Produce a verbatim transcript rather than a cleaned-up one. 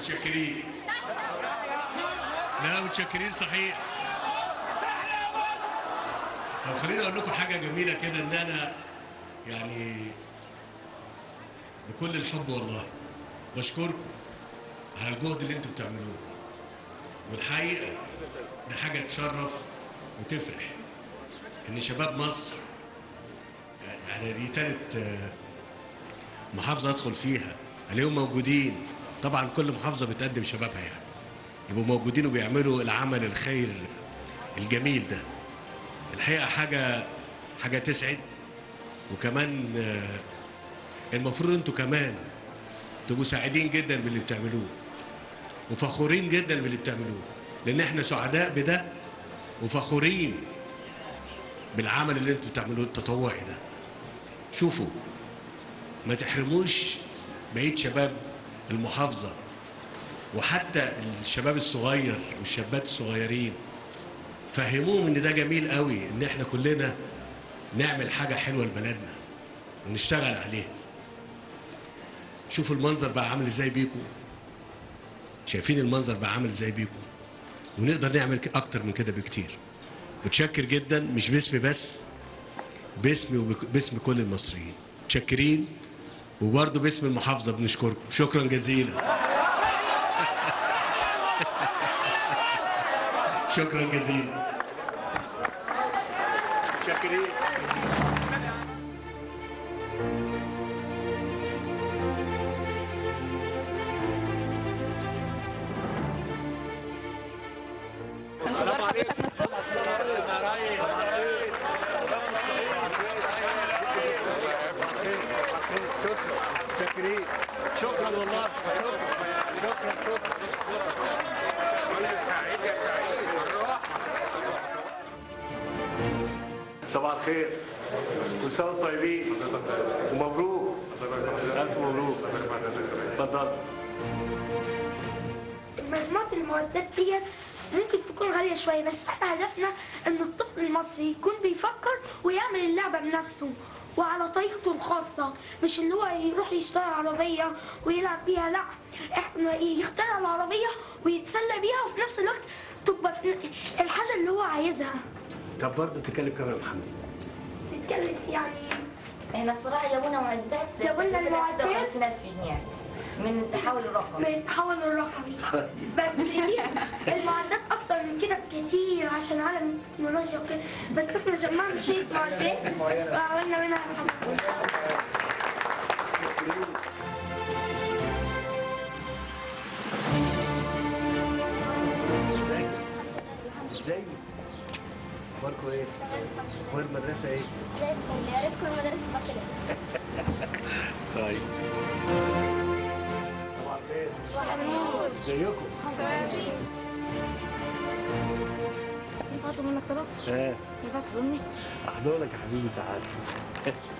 متشكرين. لا متشكرين صحيح. طب خليني اقول لكم حاجه جميله كده، ان انا يعني بكل الحب والله بشكركم على الجهد اللي انتوا بتعملوه، والحقيقه ده حاجه تشرف وتفرح ان شباب مصر، يعني دي تالت محافظه ادخل فيها اليوم موجودين. طبعا كل محافظه بتقدم شبابها يعني يبقوا موجودين وبيعملوا العمل الخير الجميل ده. الحقيقه حاجه حاجه تسعد، وكمان المفروض انتوا كمان تبقوا سعيدين جدا باللي بتعملوه وفخورين جدا باللي بتعملوه، لان احنا سعداء بده وفخورين بالعمل اللي انتوا بتعملوه التطوعي ده. شوفوا ما تحرموش بقيه شباب المحافظه وحتى الشباب الصغير والشابات الصغيرين، فهموهم ان ده جميل قوي ان احنا كلنا نعمل حاجه حلوه لبلدنا ونشتغل عليها. شوفوا المنظر بقى عامل ازاي بيكم، شايفين المنظر بقى عامل ازاي بيكم، ونقدر نعمل اكتر من كده بكتير. متشكر جدا، مش باسمي بس، باسمي وباسم كل المصريين. متشكرين، وبرضه باسم المحافظه بنشكركم. شكرا جزيلا. شكرا جزيلا. متشكرين. السلام عليكم. شكرا شكرا والله. شكرا شكرا. صباح الخير، كل سنه وانتم طيبين ومبروك. الف مبروك. اتفضل. مجموعة المعدات ديت ممكن تكون غالية شوية، بس احنا هدفنا ان الطفل المصري يكون بيفكر ويعمل اللعبة بنفسه وعلى طريقته الخاصة، مش اللي هو يروح يشتري عربية ويلعب بيها، لا، احنا يختار العربية ويتسلى بيها وفي نفس الوقت تبقى الحاجة اللي هو عايزها. طب برضه بتتكلم كمان يا محمد؟ تتكلف يعني. احنا الصراحة جابوا لنا معدات جابوا لنا المعدات ستة وخمسين ألف جنيه من التحول الرقمي. من التحول الرقمي. بس دي المعدات اكتر من كده بكتير عشان عالم التكنولوجيا وكده، بس احنا جمعنا شويه معدات وعملنا منها حاجات. ازاي؟ ازاي؟ اخباركم ايه؟ اخبار المدرسه ايه؟ زي الفل، يا ريت تكون المدارس تبقى كده. طيب. صباح الخير. صباح النور. ازيكم؟ ينفع اطلب منك طلب؟ اه ينفع تحضني؟ احضنك يا حبيبي، تعالى.